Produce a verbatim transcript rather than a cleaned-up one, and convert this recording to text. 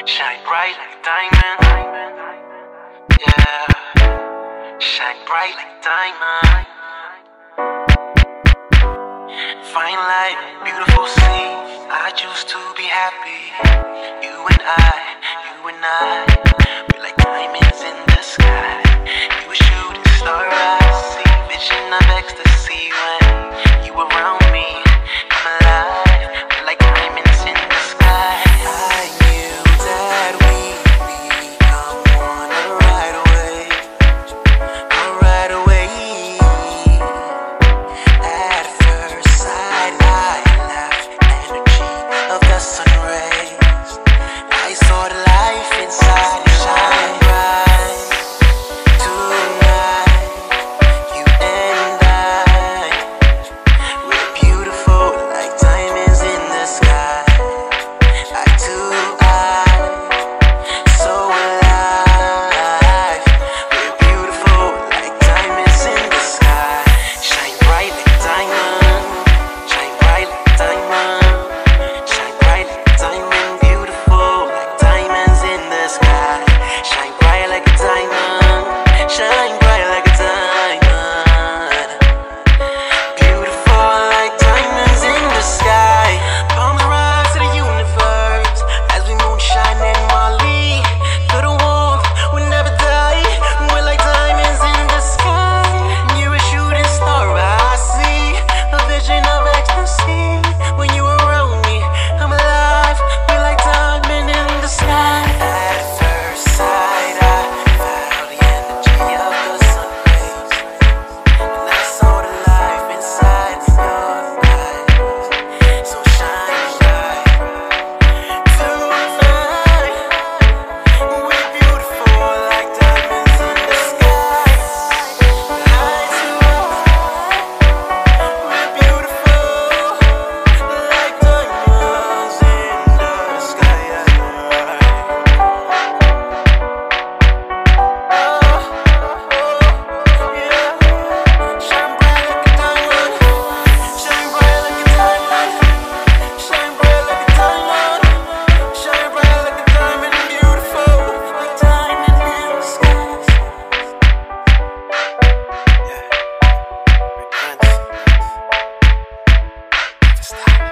Shine bright like a diamond. Yeah. Shine bright like a diamond. Fine light, beautiful sea. I choose to be happy. You and I, you and I, we're like diamonds in the sky. You a shooting star, I see. Vision of ecstasy when you around me. I'm alive, we're like diamonds in the sky. I knew that we'd become one right away, right away. At first sight, I laughed, energy of the sun rays. I saw the life inside and shine bright. Tonight, you and I, we're beautiful like diamonds in the sky. Eye to eye, so alive. We're beautiful like diamonds in the sky. Shine bright like a diamond. Shine bright like a diamond. Shine bright like a diamond. Beautiful like diamonds in the sky. Shine bright like a diamond. Shine bright like a diamond. Beautiful like diamonds in the sky. Palms rise to the universe as we moonshine and Molly. Through the warmth, we'll never die. We're like diamonds in the sky. You're a shooting star, I see. A vision of ecstasy. When you around me, I'm alive. We're like diamond in the sky. At first sight, I felt the energy of the sun rays, and I saw the life inside your eyes. So shine bright tonight. We're beautiful like diamonds in the sky. Eye to eye, we're beautiful like diamonds in the sky. Shine bright like a diamond. Shine bright like a diamond. Shine bright like a diamond. Shine bright like a diamond. Beautiful like diamond in the skies. Yeah, Rick Prince. Never stop.